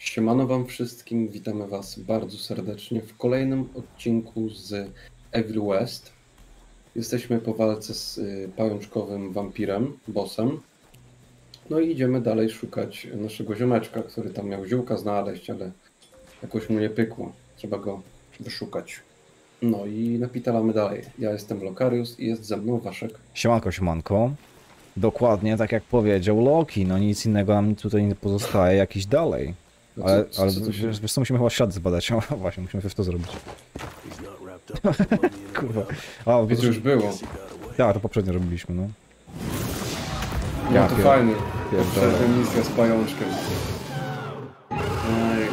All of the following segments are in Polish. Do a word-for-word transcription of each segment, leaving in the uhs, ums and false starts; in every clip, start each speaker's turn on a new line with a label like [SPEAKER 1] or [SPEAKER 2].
[SPEAKER 1] Siemano wam wszystkim, witamy was bardzo serdecznie w kolejnym odcinku z Evil West. Jesteśmy po walce z y, pajączkowym wampirem, bossem. No i idziemy dalej szukać naszego ziomeczka, który tam miał ziółka znaleźć, ale jakoś mu nie pykło. Trzeba go wyszukać. No i napitalamy dalej. Ja jestem Lokarius i jest ze mną Waszek.
[SPEAKER 2] Siemanko, siemanko. Dokładnie tak jak powiedział Loki, no nic innego nam tutaj nie pozostaje, jakiś dalej.
[SPEAKER 1] No
[SPEAKER 2] Ale,
[SPEAKER 1] co-
[SPEAKER 2] ale
[SPEAKER 1] co to się-
[SPEAKER 2] wiesz, wiesz co, musimy chyba ślady zbadać, o właśnie, musimy w to zrobić. Kurwa. A,
[SPEAKER 1] To
[SPEAKER 2] wiesz,
[SPEAKER 1] już było.
[SPEAKER 2] tak, to poprzednio robiliśmy, no.
[SPEAKER 1] No
[SPEAKER 2] Ja
[SPEAKER 1] to
[SPEAKER 2] pier-
[SPEAKER 1] fajnie.
[SPEAKER 2] pierdolę.
[SPEAKER 1] Poprzednia misja z pajączkiem. Ej,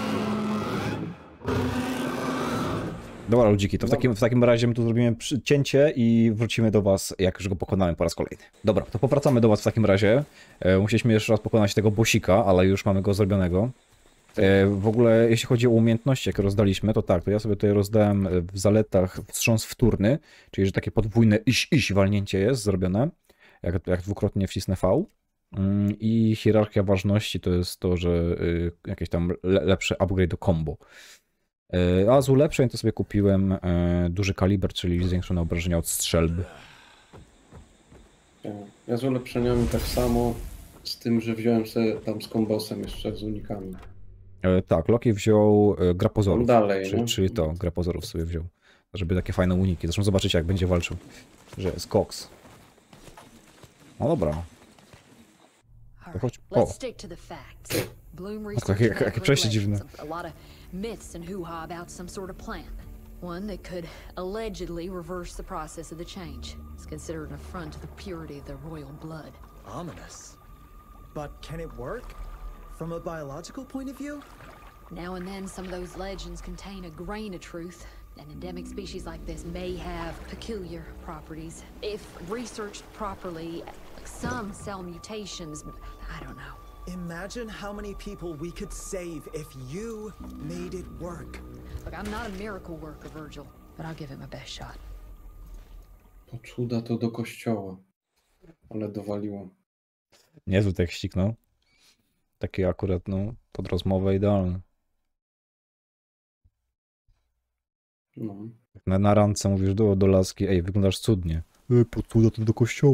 [SPEAKER 2] Dobra, ludziki, to w
[SPEAKER 1] Dobra.
[SPEAKER 2] takim, w takim razie my tu zrobimy przy- cięcie i wrócimy do was, jak już go pokonamy po raz kolejny. Dobra, to powracamy do was w takim razie. E, musieliśmy jeszcze raz pokonać tego bosika, ale już mamy go zrobionego. E, w ogóle, jeśli chodzi o umiejętności, jakie rozdaliśmy, to tak, to ja sobie tutaj rozdałem w zaletach wstrząs wtórny, czyli że takie podwójne iś, iś walnięcie jest zrobione, jak, jak dwukrotnie wcisnę V. Mm, I hierarchia ważności to jest to, że y, jakieś tam le, lepsze upgrade do combo. E, A z ulepszeń to sobie kupiłem e, duży kaliber, czyli zwiększone obrażenia od strzelby.
[SPEAKER 1] Ja z ulepszeniami tak samo, z tym, że wziąłem sobie tam z kombosem jeszcze z unikami.
[SPEAKER 2] E, Tak, Loki wziął e, grapozorów,
[SPEAKER 1] Dalej,
[SPEAKER 2] czyli,
[SPEAKER 1] no.
[SPEAKER 2] czyli to, grapozorów sobie wziął, żeby takie fajne uniki. Zresztą zobaczycie, jak będzie walczył, że jest koks. No dobra.
[SPEAKER 3] Alright,
[SPEAKER 2] chodź-
[SPEAKER 3] let's
[SPEAKER 2] o.
[SPEAKER 3] stick to the facts. Bloom
[SPEAKER 2] jakie-
[SPEAKER 3] research
[SPEAKER 2] jakie
[SPEAKER 3] had
[SPEAKER 2] przejście
[SPEAKER 3] legends
[SPEAKER 2] dziwne.
[SPEAKER 3] of a lot of myths and hoo-ha about some sort of plan. One that could allegedly reverse the process of the change. It's considered an affront to the purity of the royal blood.
[SPEAKER 4] Ominous. But can it work? From a biological point of view?
[SPEAKER 3] Now and then, some of those legends contain a grain of truth. An endemic species like this may have peculiar properties. If researched properly, some cell mutations, I don't know.
[SPEAKER 4] Imagine how many people we could save if you made it work.
[SPEAKER 3] Look, I'm not a miracle worker, Virgil, but I'll give it my best shot.
[SPEAKER 1] Po cuda to do kościoła. Ale dowaliło.
[SPEAKER 2] Niezły tekstik, no. Taki akurat, no, pod rozmowę idealny.
[SPEAKER 1] No.
[SPEAKER 2] Na, na randce mówisz do, do laski, ej, wyglądasz cudnie. Ej, po cuda to do kościoła.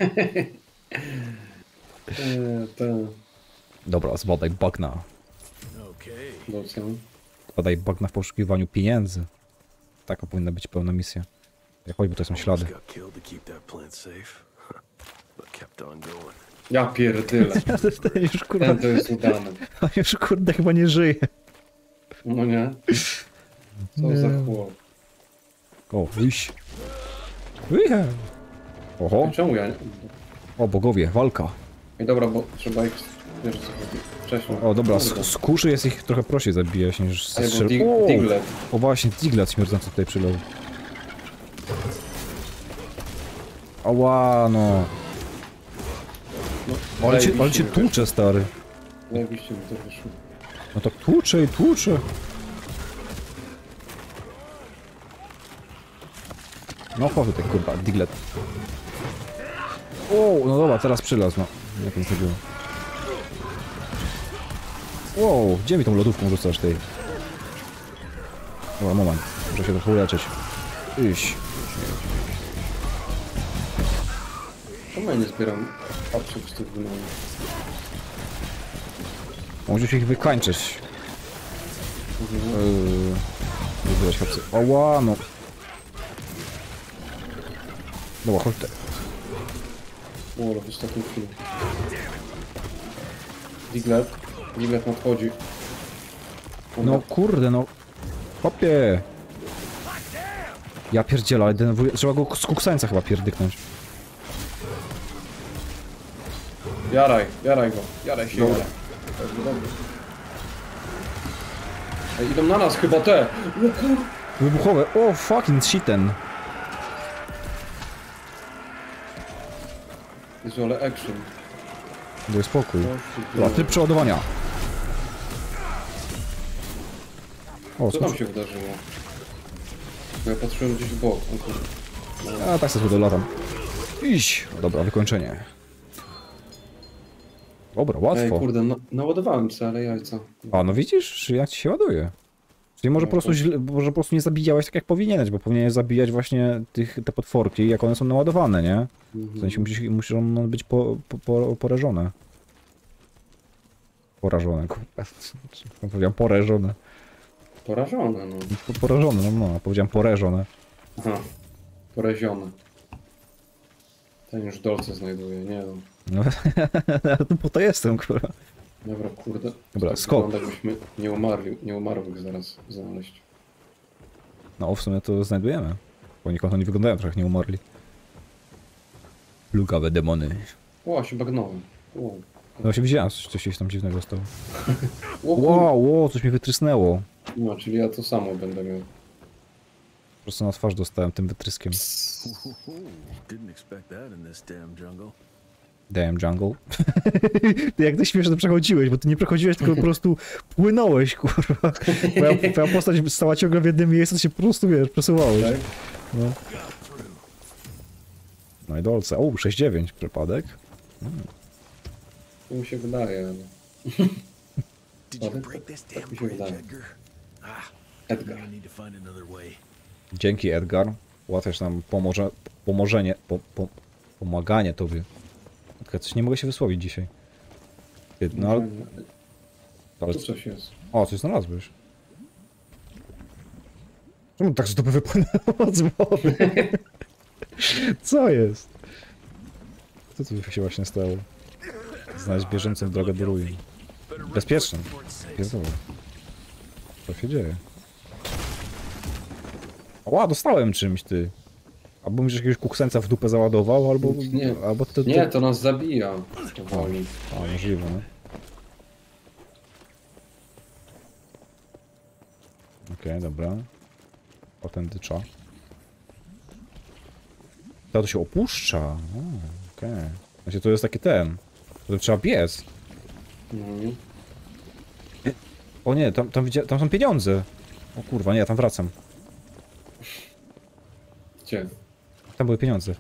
[SPEAKER 1] Eee, te...
[SPEAKER 2] Dobra, zbadaj bagna.
[SPEAKER 1] Docen.
[SPEAKER 2] Zbadaj bagna w poszukiwaniu pieniędzy. Taka powinna być pełna misja. Jak choćby to są ślady.
[SPEAKER 5] Got killed to keep that plant safe, but kept on going.
[SPEAKER 1] Ja pierdylę.
[SPEAKER 2] Ten już kurwa,
[SPEAKER 1] Ten to jest udany.
[SPEAKER 2] on już kurde chyba nie żyje.
[SPEAKER 1] No nie? Co za chłop.
[SPEAKER 2] O, wyjść. Wyjechał. Oho,
[SPEAKER 1] Czemu ja nie...
[SPEAKER 2] o bogowie, walka.
[SPEAKER 1] I dobra, bo trzeba ich... Wiesz co chodzi. Wcześniej.
[SPEAKER 2] O dobra,
[SPEAKER 1] Kurde.
[SPEAKER 2] z, z kuszy jest ich trochę prościej zabijać niż ze
[SPEAKER 1] Ej, bo
[SPEAKER 2] strzel...
[SPEAKER 1] dig
[SPEAKER 2] O!
[SPEAKER 1] Diglet.
[SPEAKER 2] O właśnie, Diglet śmierdzący tutaj przylał. Ała, no.
[SPEAKER 1] No,
[SPEAKER 2] Ale cię,
[SPEAKER 1] zajebiście
[SPEAKER 2] ale cię
[SPEAKER 1] mi wyszło.
[SPEAKER 2] tłucze, stary.
[SPEAKER 1] Zajebiście mi to wyszło.
[SPEAKER 2] No tak tłucze i tłucze. No chodź tutaj, kurwa, Diglet. O, no dobra, teraz przylazł, no. Jak nic nie było. Wow, gdzie mi tą lodówką rzucasz, tej? Dobra, moment, muszę się trochę uleczyć. Iść.
[SPEAKER 1] Czemu ja nie zbieram apsów z tych gnomów?
[SPEAKER 2] Możesz ich wykańczyć. Yy, nie zbierać chłopcy. Oła, no. Dobra, chodź tutaj.
[SPEAKER 1] O, ale w ostatniej chwili. Diglet. Diglet nadchodzi.
[SPEAKER 2] No kurde, no. Hopie. Ja pierdzielę, ale denerwuję. Trzeba go z kuksańca chyba pierdyknąć.
[SPEAKER 1] Jaraj, jaraj go. Jaraj się,
[SPEAKER 2] Dobra.
[SPEAKER 1] jaraj. Dobrze, dobrze. Ej, idą na nas chyba te. O kur...
[SPEAKER 2] Wybuchowe. O, fucking shiten.
[SPEAKER 1] Jezu, ale action.
[SPEAKER 2] Daj spokój.
[SPEAKER 1] O, ty,
[SPEAKER 2] Dobra, tryb przeładowania. O,
[SPEAKER 1] Co tam
[SPEAKER 2] skocz.
[SPEAKER 1] się wydarzyło? Bo ja patrzyłem gdzieś w bok. O kurde.
[SPEAKER 2] A tak sobie dolatam. Iść. Dobra, wykończenie. Dobra,
[SPEAKER 1] Ej,
[SPEAKER 2] łatwo.
[SPEAKER 1] kurde, no, naładowałem se, ale jajca.
[SPEAKER 2] A, no widzisz, jak ci się ładuje. Czyli może
[SPEAKER 1] No,
[SPEAKER 2] po prostu
[SPEAKER 1] to-
[SPEAKER 2] źle, może po prostu nie zabijałeś tak jak powinieneś, bo powinieneś zabijać właśnie tych, te potworki, jak one są naładowane, nie? W sensie musi, muszą być po, po, po, porażone. Porażone, kurwa. Powiedziałem porażone.
[SPEAKER 1] Porażone, no.
[SPEAKER 2] Po, porażone, no, no, powiedziałem porażone.
[SPEAKER 1] Aha. Porazione. Ten już dolce znajduje, nie wiem.
[SPEAKER 2] No, no po to jestem, kurwa.
[SPEAKER 1] Dobra, kurde.
[SPEAKER 2] Dobra,
[SPEAKER 1] Tak
[SPEAKER 2] skok.
[SPEAKER 1] wygląda, jakbyśmy nie umarli, nie umarłych zaraz znaleźć.
[SPEAKER 2] No, w sumie to znajdujemy. Bo nikogo nie wyglądają trochę, jak nie umarli. Plugawe demony.
[SPEAKER 1] O, się bagnąłem. O,
[SPEAKER 2] No się widziałem, coś, coś się tam dziwnego stało.
[SPEAKER 1] o kur...
[SPEAKER 2] Wow, wow, coś mi wytrysnęło.
[SPEAKER 1] No, czyli ja to samo będę miał.
[SPEAKER 2] Po prostu na twarz dostałem tym wytryskiem.
[SPEAKER 5] Didn't expect that in this damn jungle.
[SPEAKER 2] Damn jungle. Ty jak ty śmiesznie przechodziłeś, bo ty nie przechodziłeś, tylko po prostu płynąłeś, kurwa. Twoja, twoja postać stała ciągle w jednym miejscu, to się po prostu, wiesz, przesuwałeś.
[SPEAKER 1] Tak?
[SPEAKER 2] No. No i dolce. O, sześć dziewięć przypadek.
[SPEAKER 1] To mi się wydaje, ale...
[SPEAKER 5] Did you
[SPEAKER 1] Pardon?
[SPEAKER 5] break this
[SPEAKER 1] Tak
[SPEAKER 5] damn
[SPEAKER 1] mi się
[SPEAKER 5] bridge,
[SPEAKER 1] wydaje.
[SPEAKER 5] Edgar? Ah,
[SPEAKER 1] Edgar.
[SPEAKER 5] I need to find another way.
[SPEAKER 2] Dzięki, Edgar. Ułatwiasz nam pomoże, pomożenie, po, po, pomaganie tobie. Tylko coś nie mogę się wysłowić dzisiaj. Ty, no ale... ale...
[SPEAKER 1] Tu coś jest.
[SPEAKER 2] O, coś znalazłeś. Czemu tak z dupy wypłynęło z wody? Co jest? Co tu się właśnie stało? Znaleźć bieżącą drogę do ruin. Bezpieczną. Pierdolę. Co się dzieje? Ła, dostałem czymś, ty. Albo mi że jakiegoś kuksenca w dupę załadował, albo...
[SPEAKER 1] Nie.
[SPEAKER 2] albo to, to...
[SPEAKER 1] Nie, to nas zabija. Powoli.
[SPEAKER 2] A, możliwe, no. Okej, okay, dobra. Potem dycza. To, to się opuszcza. Okej. Okay. Znaczy to jest taki ten. To trzeba biec.
[SPEAKER 1] Mhm.
[SPEAKER 2] O nie, tam, tam, widzia... tam są pieniądze. O kurwa, nie, ja tam wracam.
[SPEAKER 1] Gdzie?
[SPEAKER 2] Tam były pieniądze.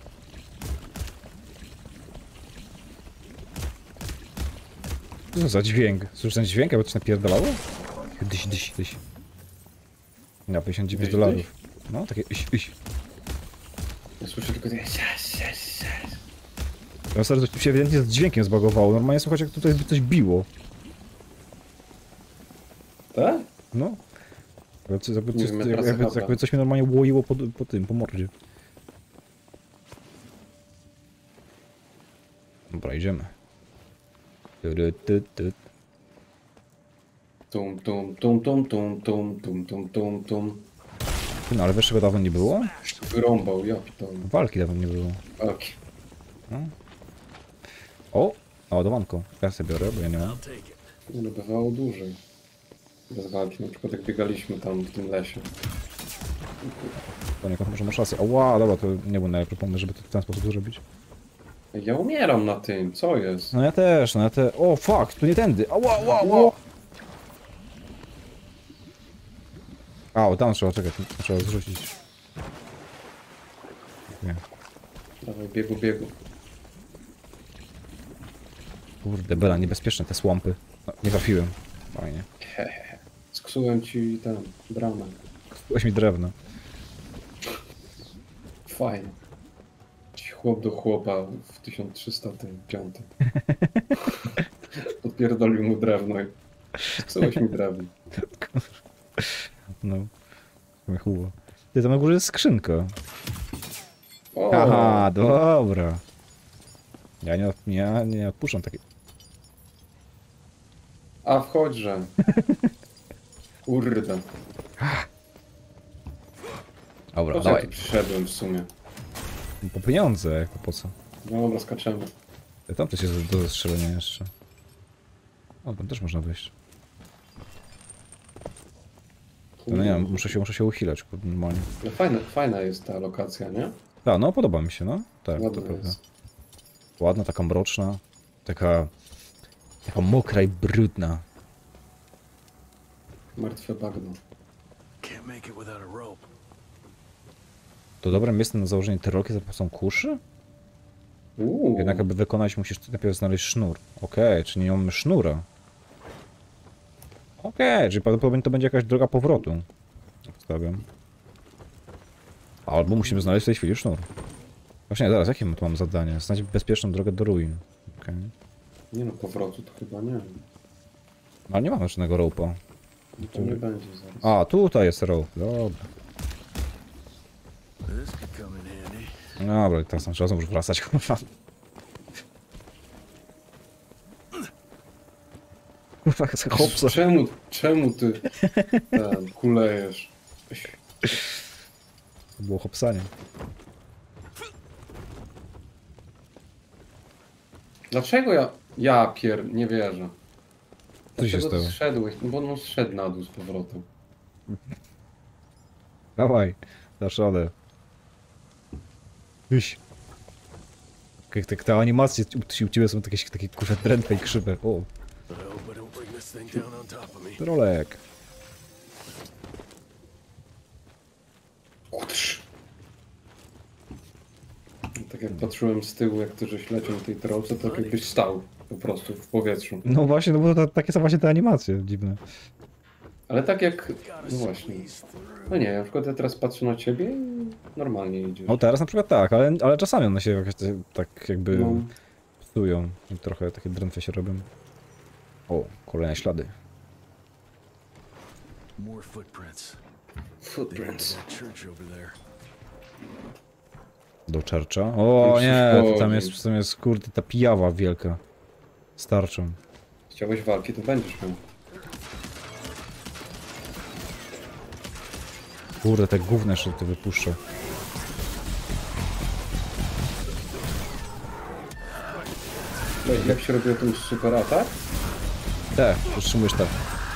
[SPEAKER 2] Co to za dźwięk? Słyszysz ten dźwięk, jakby coś napierdalało? Dyś, dyś, dyś. Na pięćdziesiąt dziewięć
[SPEAKER 1] Dyś,
[SPEAKER 2] dolarów. No, takie iś, iś.
[SPEAKER 1] Ja słyszę tylko... Yes, yes, yes.
[SPEAKER 2] Ja stary, coś tu się ewidentnie z dźwiękiem zbagowało. Normalnie słychać, jak tutaj by coś biło.
[SPEAKER 1] Tak?
[SPEAKER 2] No. Jakby, coś- jakby,
[SPEAKER 1] Nie
[SPEAKER 2] coś-
[SPEAKER 1] wiem, ja
[SPEAKER 2] jakby,
[SPEAKER 1] tracę
[SPEAKER 2] jakby,
[SPEAKER 1] kabla.
[SPEAKER 2] coś mnie normalnie łoiło po, po tym, po mordzie. Dobra, idziemy. Tu, tu, tu.
[SPEAKER 1] Tum, tum, tum, tum, tum, tum, tum, tum, tum, tum.
[SPEAKER 2] Ty, no ale wiesz, czego dawno nie było?
[SPEAKER 1] Wyrąbał, ja pitałem.
[SPEAKER 2] Walki dawno nie było.
[SPEAKER 1] Tak.
[SPEAKER 2] O! Ładowanko. Ja sobie biorę, bo ja nie mam.
[SPEAKER 5] I'll take it.
[SPEAKER 1] Nie no, bywało dłużej. Bez walki, na przykład jak biegaliśmy tam w tym lesie.
[SPEAKER 2] Poniekąd może masz rację. Ała, dobra, to nie był najlepszy pomysł, żeby to w ten sposób zrobić.
[SPEAKER 1] Ja umieram na tym, co jest?
[SPEAKER 2] No ja też, no ja te... O, fuck, tu nie tędy. Ała, ała, ała. A, o, tam trzeba, czekać, tu trzeba zrzucić. Nie.
[SPEAKER 1] Dawaj, biegu, biegu.
[SPEAKER 2] Kurde, Bela, niebezpieczne te słampy. No, nie trafiłem. Fajnie.
[SPEAKER 1] Hehehe. Sksułem ci ten, bramę.
[SPEAKER 2] Byłeś mi drewno.
[SPEAKER 1] Fajnie. Ci chłop do chłopa w tysiąc trzysta pięć. Podpierdolił mu drewno i sksułeś mi drewno.
[SPEAKER 2] No. Chuło. Ty, tam na górze jest skrzynka.
[SPEAKER 1] O,
[SPEAKER 2] Aha, dobra. Ja nie, nie, nie odpuszczam takiej...
[SPEAKER 1] A wchodźże. Kurde.
[SPEAKER 2] Dobra,
[SPEAKER 1] Po co ja
[SPEAKER 2] dawaj.
[SPEAKER 1] tu przyszedłem w sumie?
[SPEAKER 2] Po pieniądze, jak to po co?
[SPEAKER 1] No dobra, skaczemy.
[SPEAKER 2] Ja tam też jest do zestrzelenia jeszcze. O, tam też można wyjść. No nie wiem, muszę się, muszę się uchylać, kurde, normalnie.
[SPEAKER 1] No fajna, fajna jest ta lokacja, nie?
[SPEAKER 2] Tak, no podoba mi się, no. Tak, to
[SPEAKER 1] Ładna
[SPEAKER 2] prawda.
[SPEAKER 1] jest.
[SPEAKER 2] Ładna, taka mroczna. Taka... Taka mokra i brudna.
[SPEAKER 1] Martwe bagno.
[SPEAKER 5] Can't make it without a rope.
[SPEAKER 2] To dobre miejsce na założenie tyrolki za pomocą kuszy?
[SPEAKER 1] Uuu.
[SPEAKER 2] Jednak aby wykonać musisz najpierw znaleźć sznur. Okej, czyli nie mamy sznura. Okej, czyli prawdopodobnie to będzie jakaś droga powrotu. Obstawiam. Albo musimy znaleźć w tej chwili sznur. Właśnie, zaraz, jakie my tu mamy zadanie? Znaleźć bezpieczną drogę do ruin. Okej.
[SPEAKER 1] Nie no, powrotu to chyba nie.
[SPEAKER 2] Ale nie mamy żadnego rope'a.
[SPEAKER 1] To nie będzie zaraz.
[SPEAKER 2] A, tutaj jest rope. Dobra.
[SPEAKER 5] This could come in handy.
[SPEAKER 2] Dobra, teraz nam trzeba znowu wracać. Kurwa. Kurwa, hopsa.
[SPEAKER 1] Czemu, czemu ty ten, kulejesz?
[SPEAKER 2] To było hopsanie.
[SPEAKER 1] Dlaczego ja... Ja pier... nie wierzę.
[SPEAKER 2] Co się
[SPEAKER 1] Dlaczego
[SPEAKER 2] stało?
[SPEAKER 1] zszedłeś? No bo on zszedł na dół z powrotem.
[SPEAKER 2] Dawaj, dasz radę. Iść. Jak te, te animacje u ciebie są takie, takie kurwa drętwe i krzywe. O,
[SPEAKER 5] I hope I don't bring this thing down on top of me.
[SPEAKER 2] trolek.
[SPEAKER 1] Utrz. Tak jak patrzyłem z tyłu, jak ty żeś leciał na tej trolce, to tak jakbyś stał po prostu w powietrzu.
[SPEAKER 2] No właśnie, no bo to, takie są właśnie te animacje dziwne.
[SPEAKER 1] Ale tak jak... No właśnie. No nie, na przykład ja teraz patrzę na ciebie i normalnie idziesz.
[SPEAKER 2] No teraz na przykład tak, ale, ale czasami one się jakoś te- tak jakby
[SPEAKER 1] No.
[SPEAKER 2] psują i trochę takie drętwe się robią. O, kolejne ślady.
[SPEAKER 5] More footprints. They went to
[SPEAKER 1] Footprints.
[SPEAKER 5] that church over there.
[SPEAKER 2] Do Churcha. O
[SPEAKER 1] Już
[SPEAKER 2] nie,
[SPEAKER 1] coś
[SPEAKER 2] to tam
[SPEAKER 1] chodzi.
[SPEAKER 2] jest, tam jest kurde ta pijawa wielka. Starczą.
[SPEAKER 1] Chciałeś walki, to będziesz miał.
[SPEAKER 2] Kurde, te gówne jeszcze to wypuszczę.
[SPEAKER 1] No i jak się robiło ten super atak?
[SPEAKER 2] Te, przytrzymujesz tak.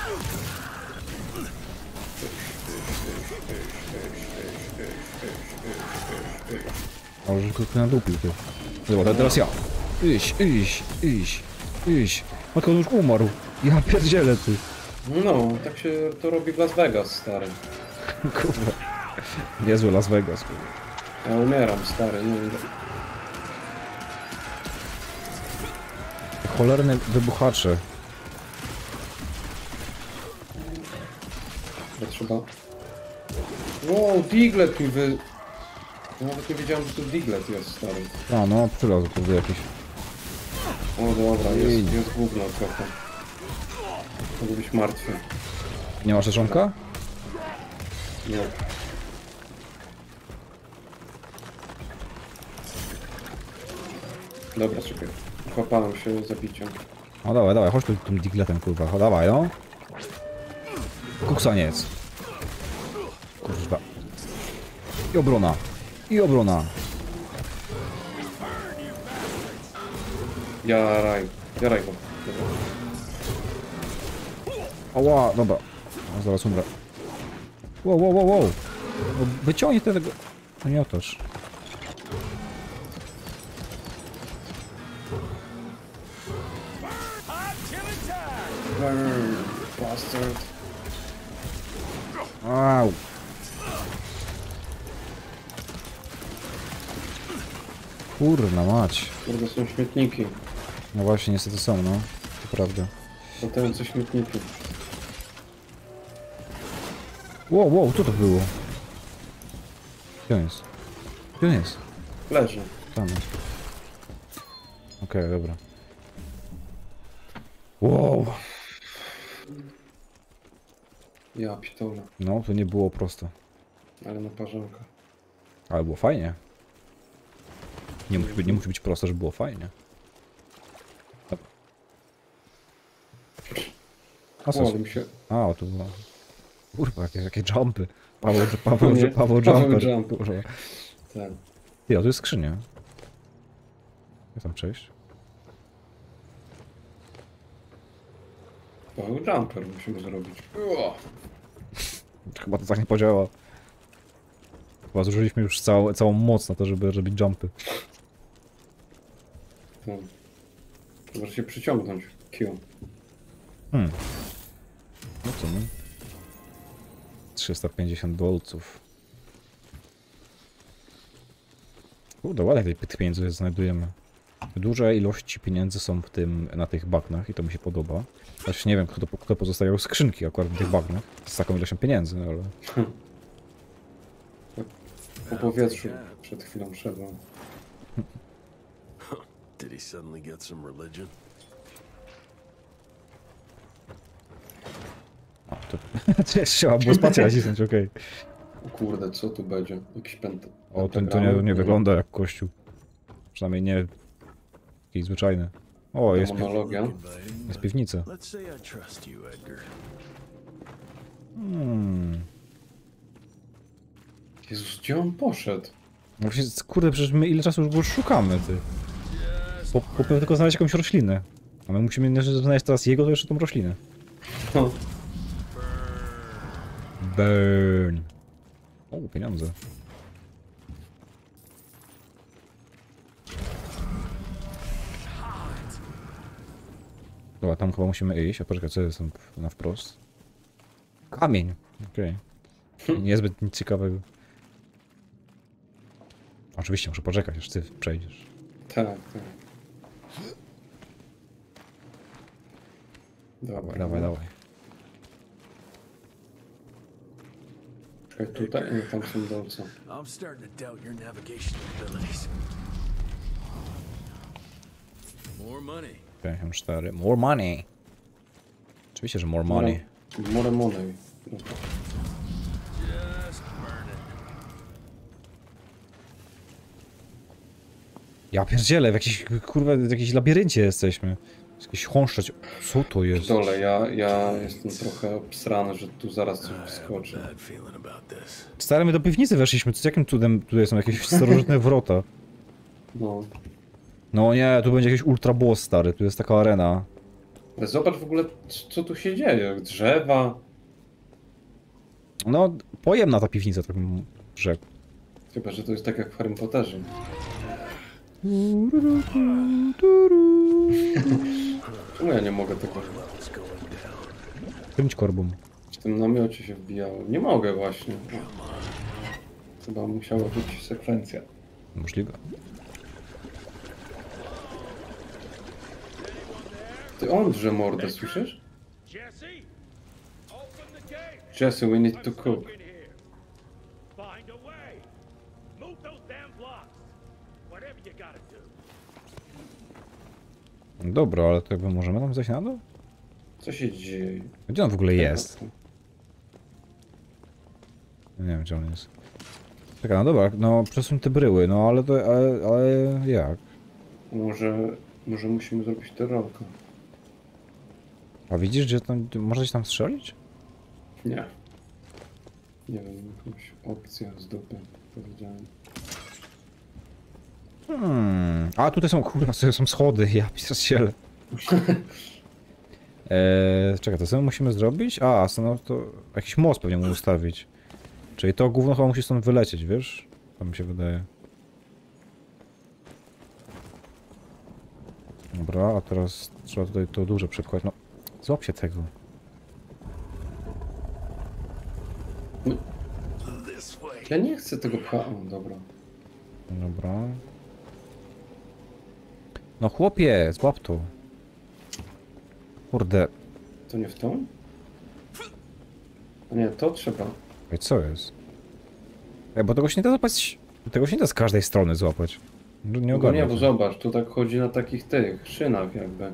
[SPEAKER 2] A już go nadupił ty. Dobra, teraz ja. Iść, iść, iść, iść. Matko, on już umarł. Ja pierdzielę ty.
[SPEAKER 1] No, tak się to robi w Las Vegas, stary.
[SPEAKER 2] Kurwa. Niezły Las Vegas. Kurwa.
[SPEAKER 1] Ja umieram, stary, nie wiem.
[SPEAKER 2] Cholerne wybuchacze.
[SPEAKER 1] To trzeba... Wow, Diglett mi wy... Ja nawet nie wiedziałem, że to Diglett jest, stary.
[SPEAKER 2] A no, przylazł tu jakiś.
[SPEAKER 1] O dobra,
[SPEAKER 2] Ej.
[SPEAKER 1] jest, jest gówno trochę. Mogę być martwy.
[SPEAKER 2] Nie masz rzeczonka?
[SPEAKER 1] Nie. Dobra, czekaj. Chłapałem się zabiciem.
[SPEAKER 2] No dawaj, dawaj, chodź tu tym digletem, kurwa. O, dawaj, no. Kuksaniec. Kurwa. I obrona. I obrona.
[SPEAKER 1] Jaraj. Jaraj go. Dobra.
[SPEAKER 2] Ała, dobra. O, zaraz umrę. Wow, wow, wow, wow. No, wyciągnij tego... No nie otoż.
[SPEAKER 1] Brrr, Bastard.
[SPEAKER 2] Au. Kurna mać.
[SPEAKER 1] Kurde, są śmietniki.
[SPEAKER 2] No właśnie, niestety są, no. To prawda.
[SPEAKER 1] Latające śmietniki.
[SPEAKER 2] Wow, wow, co to było? Gdzie on jest? Gdzie on jest?
[SPEAKER 1] Leży.
[SPEAKER 2] Tam jest. Okej, dobra. Wow.
[SPEAKER 1] Ja pitole.
[SPEAKER 2] No, to nie było prosto.
[SPEAKER 1] Ale na parzanka.
[SPEAKER 2] Ale było fajnie. Nie musi być, nie musi być prosto, żeby było fajnie. Dobra. A co?
[SPEAKER 1] O, ale mi się...
[SPEAKER 2] A, tu było. Kurwa, jakie, jakie jumpy. Paweł, Paweł,
[SPEAKER 1] Nie,
[SPEAKER 2] Paweł,
[SPEAKER 1] Paweł
[SPEAKER 2] jumper.
[SPEAKER 1] jumper.
[SPEAKER 2] Kurwa.
[SPEAKER 1] Tak.
[SPEAKER 2] Ty, a tu jest skrzynia. Jak tam przejść?
[SPEAKER 1] Paweł jumper musimy zrobić. O!
[SPEAKER 2] Chyba to tak nie podziała. Chyba zużyliśmy już całą, całą moc na to, żeby robić jumpy.
[SPEAKER 1] Tak. Może się przyciągnąć. Q.
[SPEAKER 2] Hmm. No co no? trzysta pięćdziesiąt dolców. Kurde, ładnie tej tych pieniędzy znajdujemy. Duże ilości pieniędzy są w tym, na tych bagnach i to mi się podoba. Znaczy nie wiem, kto, kto pozostawiał skrzynki akurat w tych bagnach z taką ilością pieniędzy, ale...
[SPEAKER 1] Po powietrzu przed chwilą szedłem.
[SPEAKER 5] Did he suddenly get some religion?
[SPEAKER 2] O, to, to jeszcze trzeba było spację nacisnąć, okej.
[SPEAKER 1] O kurde, co tu będzie? Jakiś pęd...
[SPEAKER 2] O, to, to nie, nie wygląda jak kościół. Przynajmniej nie jakiś zwyczajny. O, jest, pi
[SPEAKER 1] Monologia.
[SPEAKER 2] jest piwnica.
[SPEAKER 5] Let's say I trust you, Edgar.
[SPEAKER 2] Hmm.
[SPEAKER 1] Jezus, gdzie on poszedł?
[SPEAKER 2] No właśnie, kurde, przecież my ile czasu już go szukamy, ty. Po, po, tylko znaleźć jakąś roślinę. A my musimy nie znaleźć teraz jego, to jeszcze tą roślinę.
[SPEAKER 1] No.
[SPEAKER 2] Burn. O, pieniądze. Dobra, tam chyba musimy iść. A poczekaj, co jest tam na wprost? Kamień. Okej. Okay. Niezbyt nic ciekawego. Oczywiście muszę poczekać, aż ty przejdziesz.
[SPEAKER 1] Tak, tak. Dawaj,
[SPEAKER 2] Dawaj, dawaj.
[SPEAKER 1] Czekaj, tutaj, nie, tam są dolce.
[SPEAKER 5] I'm starting to doubt your navigation abilities. More money.
[SPEAKER 2] pięćdziesiąt cztery. More money. Oczywiście, że more money.
[SPEAKER 1] More money.
[SPEAKER 5] Just burn it.
[SPEAKER 2] Ja pierdzielę, w jakiejś, kurwa, w jakiejś labiryncie jesteśmy. Jakiś chrząszczeć. Co to jest?
[SPEAKER 1] Dole, ja, ja jestem trochę obsrany, że tu zaraz coś wyskoczy.
[SPEAKER 5] Bad feeling about this.
[SPEAKER 2] Stary, my do piwnicy weszliśmy, co jakim cudem tutaj są jakieś starożytne wrota?
[SPEAKER 1] No.
[SPEAKER 2] No nie, tu będzie jakiś ultra boss, stary, tu jest taka arena.
[SPEAKER 1] Ale zobacz w ogóle, co tu się dzieje. Drzewa.
[SPEAKER 2] No, pojemna ta piwnica, tak bym rzekł.
[SPEAKER 1] Chyba, że to jest tak jak w Harry Potterze. Czemu ja nie mogę tego...
[SPEAKER 2] Kręć korbą.
[SPEAKER 1] W tym namiocie się wbijałem. Nie mogę właśnie. Chyba musiała być sekwencja.
[SPEAKER 2] Możliwe.
[SPEAKER 1] Ty on drze mordę, słyszysz?
[SPEAKER 6] Jesse, open the gate.
[SPEAKER 1] Jesse, we need to cook.
[SPEAKER 6] In here. Find a way. Move those damn blocks. Whatever you gotta do.
[SPEAKER 2] Dobra, ale to jakby możemy tam zejść na dół?
[SPEAKER 1] Co się dzieje?
[SPEAKER 2] Gdzie on w ogóle jest? Nie wiem, gdzie on jest. Czekaj, no dobra, no przesuń te bryły, no ale to, ale, ale jak?
[SPEAKER 1] Może, może musimy zrobić tę rolkę.
[SPEAKER 2] A widzisz, gdzie tam, można gdzieś tam strzelić?
[SPEAKER 1] Nie. Nie wiem, jakąś opcję z dupy powiedziałem.
[SPEAKER 2] Hmm. A tutaj są, kurwa, tutaj są schody, ja pierdzielę. Eee, czekaj, to co my musimy zrobić? A, no to jakiś most pewnie mu ustawić. Czyli to gówno chyba musi stąd wylecieć, wiesz? To mi się wydaje. Dobra, a teraz trzeba tutaj to duże przykład. No, złap się tego.
[SPEAKER 5] This way.
[SPEAKER 1] Ja nie chcę tego pcha... O, dobra.
[SPEAKER 2] Dobra. No chłopie, złap to. Kurde.
[SPEAKER 1] To nie w tą? A nie, to trzeba.
[SPEAKER 2] Ej, co jest? Ej, bo tego się nie da złapać. Tego się nie da z każdej strony złapać. Nie
[SPEAKER 1] No nie,
[SPEAKER 2] ogarniam.
[SPEAKER 1] bo zobacz, tu tak chodzi na takich tych szynach jakby.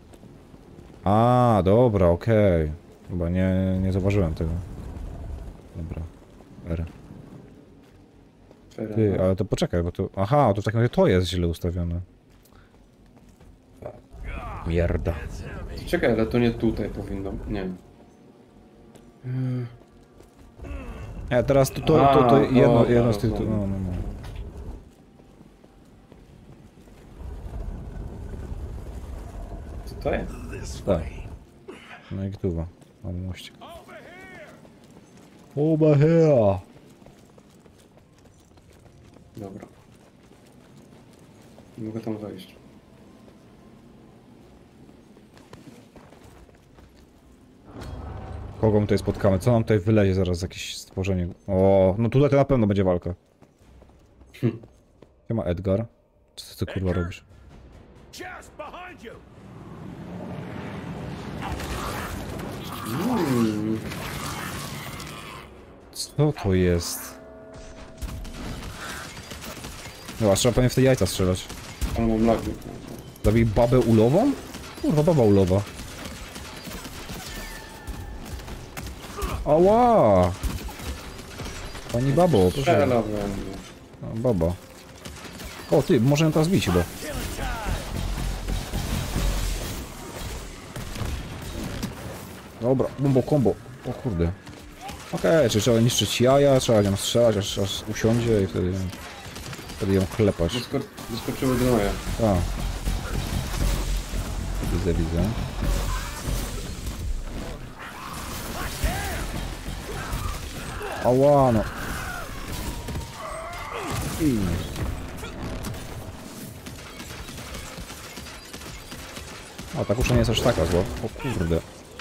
[SPEAKER 2] A, dobra, okej. Okay. Chyba nie, nie zauważyłem tego. Dobra. R.
[SPEAKER 1] Fair
[SPEAKER 2] Ty,
[SPEAKER 1] enough.
[SPEAKER 2] ale to poczekaj, bo to... Aha, to w takim razie to jest źle ustawione. Mierda.
[SPEAKER 1] Czekaj, ale to nie tutaj powinno... Nie.
[SPEAKER 2] Nie, teraz to, to, to, to
[SPEAKER 1] A,
[SPEAKER 2] jedno,
[SPEAKER 1] dobra,
[SPEAKER 2] jedno z tych...
[SPEAKER 1] rozumiem.
[SPEAKER 2] No, no, no.
[SPEAKER 1] Co to jest?
[SPEAKER 5] This
[SPEAKER 2] Tak.
[SPEAKER 5] way.
[SPEAKER 2] No i gduwa. Mam mościk. Over here!
[SPEAKER 1] Dobra. Nie mogę tam wejść.
[SPEAKER 2] Kogo my tutaj spotkamy? Co nam tutaj wylezie zaraz? Jakieś stworzenie. O, no tutaj to na pewno będzie walka.
[SPEAKER 1] Hm.
[SPEAKER 2] Gdzie ma Edgar? Co ty kurwa robisz?
[SPEAKER 6] chest behind you.
[SPEAKER 1] Mm.
[SPEAKER 2] Co to jest? No, trzeba pewnie w te jajca strzelać.
[SPEAKER 1] Ale mam lagi.
[SPEAKER 2] Zabij babę ulową? Kurwa, baba ulowa. Ała! Pani babo, proszę.
[SPEAKER 1] Strzela we mnie.
[SPEAKER 2] No, baba. O ty, może ją teraz bić chyba. Dobra, bombo combo. O kurde. Okej, okay, czyli trzeba niszczyć jaja, trzeba ją strzelać, aż, aż usiądzie i wtedy, wtedy ją klepać.
[SPEAKER 1] Wysko wyskoczyły gnoje.
[SPEAKER 2] A. Widzę, widzę. Ała, no. I... A ta kusza nie jest aż taka zła. O kurde.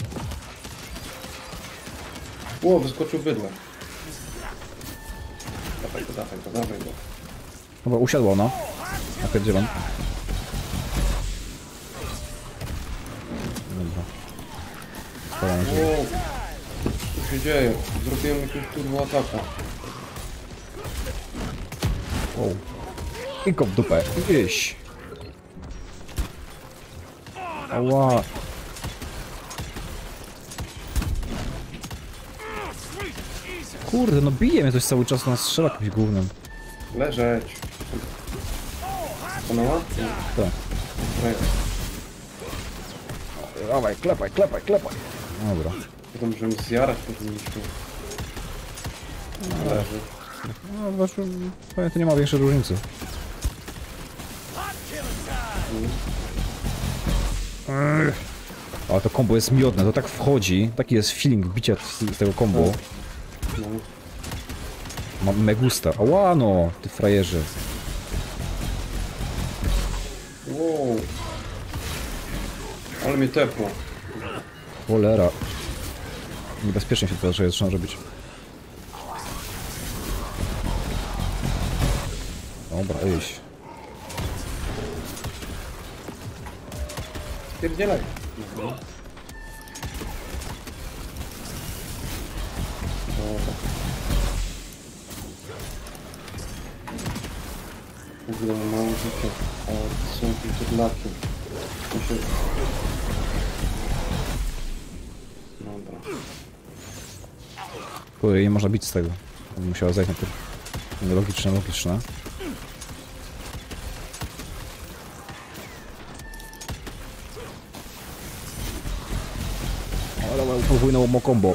[SPEAKER 1] Ło, wyskoczył bydle. Dawaj go, dawaj go, dawaj go.
[SPEAKER 2] Dobra, usiadła ona. Napierdzielam. Dobra. Staram się.
[SPEAKER 1] Ło, co się dzieje? Zrobiłem jakiegoś turbo ataka.
[SPEAKER 2] O. I go w dupę. Iść. Ała. Kurde, no bije mnie coś cały czas, na strzela jakimś gównem.
[SPEAKER 1] Leżeć. Stanęła?
[SPEAKER 2] Tak.
[SPEAKER 1] Dobra.
[SPEAKER 2] Dawaj, klepaj, klepaj, klepaj. Dobra.
[SPEAKER 1] Potem możemy zjarać powinniśmy. Leży.
[SPEAKER 2] No, znaczy, pewnie to nie ma większej różnicy. Ech. Ale to combo jest miodne, to tak wchodzi, taki jest feeling bicia z tego combo.
[SPEAKER 1] No.
[SPEAKER 2] Mam me gusta. Ała no, ty frajerzy.
[SPEAKER 1] Wow. Ale mnie tepło.
[SPEAKER 2] Cholera. Niebezpiecznie się to zaczyna robić. Dobra, iść.
[SPEAKER 1] Spierdzielaj. Mhm. Dobra. W ogóle mam mało życia, ale są jakieś odlaki. Muszę... Dobra.
[SPEAKER 2] Kurde, nie można bić z tego. Musiała zejść na to. Logiczne, logiczne. Ale ale podwójne mo combo.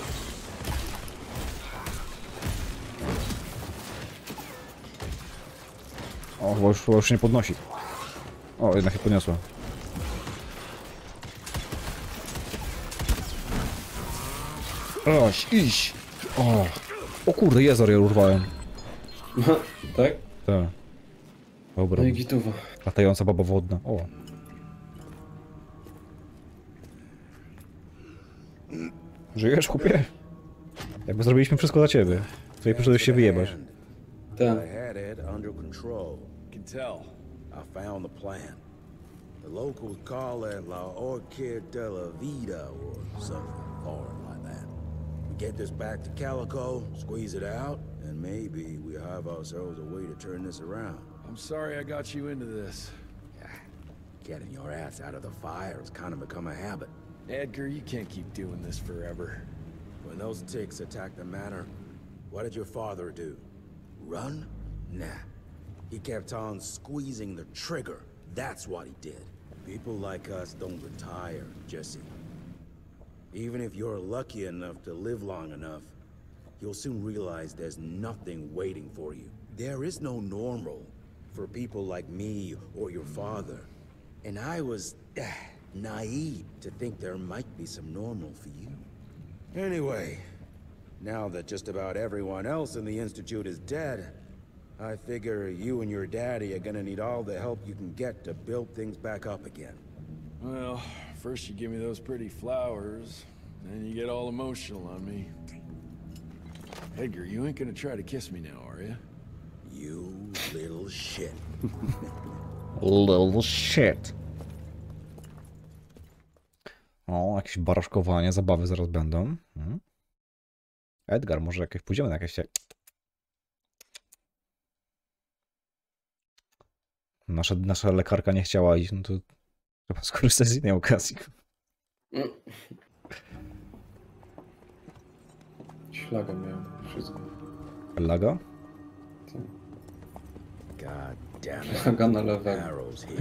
[SPEAKER 2] O, chyba już, chyba już się nie podnosi. O, jednak się podniosła. Oś, iść! O, o kurde, jezor ja urwałem.
[SPEAKER 1] Tak?
[SPEAKER 2] Tak. Dobra.
[SPEAKER 1] No i gituwa.
[SPEAKER 2] Latająca baba wodna. O. Żyjesz, chłopie? Jakby zrobiliśmy wszystko dla ciebie. Tutaj przyszedłeś się wyjebać.
[SPEAKER 1] Tak.
[SPEAKER 7] I had it under control.
[SPEAKER 6] Can tell.
[SPEAKER 7] I found the plan. The locals call it La Orchid de la Vida or something foreign like that. We get this back to Calico, squeeze it out, and maybe we have ourselves a way to turn this around.
[SPEAKER 6] I'm sorry I got you into this.
[SPEAKER 7] Getting your ass out of the fire has kind of become a habit.
[SPEAKER 6] Edgar, you can't keep doing this forever.
[SPEAKER 7] When those ticks attacked the manor, what did your father do? Run? Nah. He kept on squeezing the trigger. That's what he did. People like us don't retire, Jesse. Even if you're lucky enough to live long enough, you'll soon realize there's nothing waiting for you. There is no normal for people like me or your father. And I was uh, naive to think there might be some normal for you. Anyway, now that just about everyone else in the Institute is dead, I figure you and your daddy are gonna need all the help you can get to build things back up again.
[SPEAKER 6] Well, first you give me those pretty flowers, then you get all emotional on me. Edgar, you ain't gonna try to kiss me now, are you?
[SPEAKER 7] You little shit.
[SPEAKER 2] Little shit. O, jakieś baraszkowanie, zabawy zaraz będą. Hmm. Edgar, może jakieś pójdziemy na jakieś... Nasza, nasza lekarka nie chciała iść, no to trzeba skorzystać z innej okazji.
[SPEAKER 1] Ślaga miałem, wszystko.
[SPEAKER 2] Laga?
[SPEAKER 7] God damn it.
[SPEAKER 1] Ślaga na lewego.
[SPEAKER 7] Arrows here.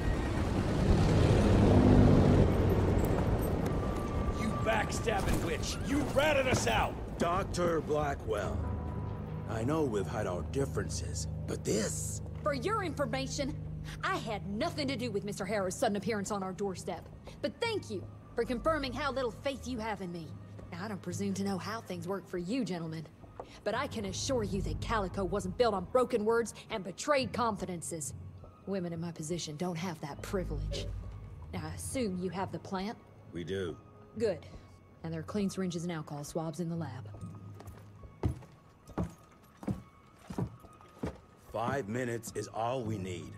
[SPEAKER 8] You backstabbing witch! You ratted us out!
[SPEAKER 7] Doctor Blackwell. I know we've had our differences, but this...
[SPEAKER 3] For your information, I had nothing to do with Mister Harrow's sudden appearance on our doorstep. But thank you for confirming how little faith you have in me. Now, I don't presume to know how things work for you, gentlemen. But I can assure you that Calico wasn't built on broken words and betrayed confidences. Women in my position don't have that privilege. Now, I assume you have the plant?
[SPEAKER 7] We do.
[SPEAKER 3] Good. And there are clean syringes and alcohol swabs in the lab.
[SPEAKER 7] Five minutes is all we need.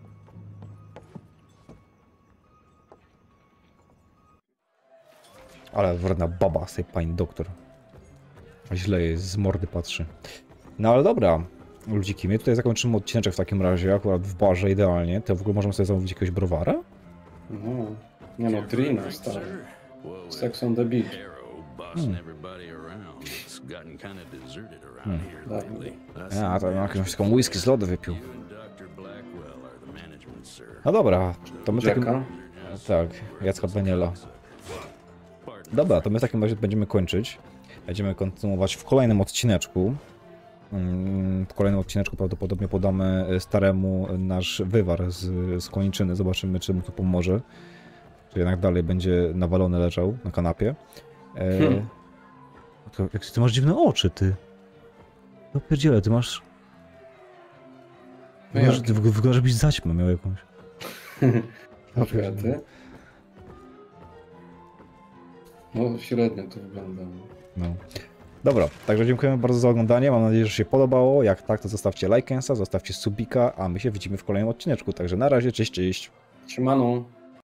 [SPEAKER 2] Ale wredna baba z tej pani doktor. Źle jej z mordy patrzy. No ale dobra, ludziki, my tutaj zakończymy odcineczek w takim razie, akurat w barze idealnie. To w ogóle możemy sobie zamówić jakiegoś browara?
[SPEAKER 1] No, nie no, Trina, stary. Sex on the beach.
[SPEAKER 2] Hmm. Hmm. A, to jakąś taką whisky z lodu wypił. No dobra, to my takim...
[SPEAKER 1] Jacka?
[SPEAKER 2] Tak, Jacka Daniela. Dobra, to my w takim razie będziemy kończyć. Będziemy kontynuować w kolejnym odcineczku. W kolejnym odcineczku prawdopodobnie podamy staremu nasz wywar z, z koniczyny. Zobaczymy, czy mu to pomoże. Czy jednak dalej będzie nawalony leżał na kanapie. E... Hmm. To, jak ty masz dziwne oczy, ty. No pierdziele, ty masz... Wyglądasz, ty wyglądasz, żebyś zaćmę miał jakąś.
[SPEAKER 1] A ty? No średnio to wygląda.
[SPEAKER 2] No. Dobra, także dziękujemy bardzo za oglądanie. Mam nadzieję, że się podobało. Jak tak, to zostawcie lajkensa, zostawcie subika, a my się widzimy w kolejnym odcineczku. Także na razie, cześć, cześć.
[SPEAKER 1] Siemano.